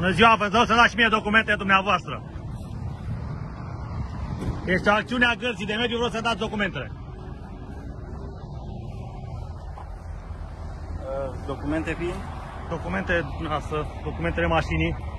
Bună ziua, vă dau să dați și mie documentele dumneavoastră. Este o acțiune a Gărzii de Mediu, vreau să dați documentele. Documente fiind? Documentele mașinii.